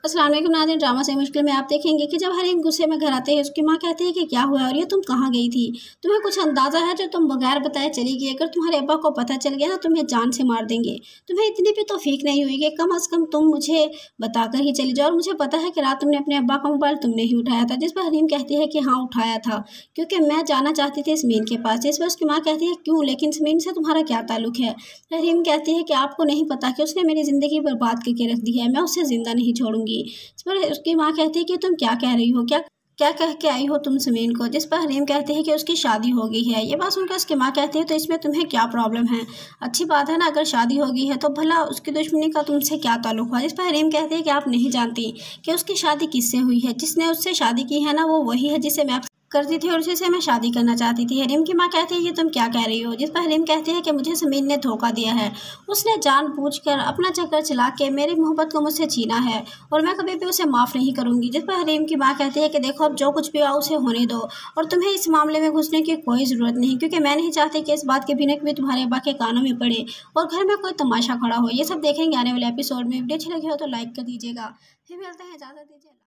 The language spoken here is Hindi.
अस्सलाम वालेकुम नाज़रीन, ड्रामा से मुश्किल में आप देखेंगे कि जब हरीम गुस्से में घर आते हैं, उसकी माँ कहती है कि क्या हुआ और ये तुम कहाँ गई थी, तुम्हें कुछ अंदाज़ा है जो तुम बगैर बताए चली गई। अगर तुम्हारे अब्बा को पता चल गया ना, तुम्हें जान से मार देंगे। तुम्हें इतनी भी तौफीक नहीं हुई कि कम अज़ कम तुम मुझे बताकर ही चली जाओ। और मुझे पता है कि रात तुमने अपने अब्बा का मोबाइल तुमने ही उठाया था। जिस पर हरीम कहती है कि हाँ उठाया था, क्योंकि मैं जाना चाहती थी ज़मीन के पास। जिस पर उसकी माँ कहती है क्यों, लेकिन ज़मीन से तुम्हारा क्या ताल्लुक है। हरीम कहती है कि आपको नहीं पता कि उसने मेरी ज़िंदगी बर्बाद करके रख दी है, मैं उसे ज़िंदा नहीं छोड़ूंगी। इस पर उसकी माँ कहती है कि तुम क्या कह रही हो, क्या क्या कह के आई हो तुम ज़मीन को। जिस पर हरीम कहती है कि उसकी शादी हो गई है। ये बात सुनकर उसकी माँ कहती है तो इसमें तुम्हें क्या प्रॉब्लम है, अच्छी बात है ना, अगर शादी हो गई है तो भला उसकी दुश्मनी का तुमसे क्या ताल्लुक हुआ। जिस पर हरीम कहती है कि आप नहीं जानती कि उसकी शादी किससे हुई है। जिसने उससे शादी की है ना, वो वही है जिसे मैं करती थी और उसी से मैं शादी करना चाहती थी। हरीम की माँ कहती है ये तुम क्या कह रही हो। जिस पर हरीम कहती है कि मुझे ज़मीन ने धोखा दिया है, उसने जानबूझकर अपना चक्कर चला के मेरी मोहब्बत को मुझसे छीना है और मैं कभी भी उसे माफ़ नहीं करूंगी। जिस पर हरीम की माँ कहती है कि देखो अब जो कुछ भी हुआ उसे होने दो और तुम्हें इस मामले में घुसने की कोई ज़रूरत नहीं, क्योंकि मैं नहीं चाहती कि इस बात के बिना कभी तुम्हारे अब्बा के कानों में पड़े और घर में कोई तमाशा खड़ा हो। ये सब देखेंगे आने वाले एपिसोड में। वीडियो अच्छी लगी हो तो लाइक कर दीजिएगा। फिर मिलते हैं, इजाज़त दीजिए।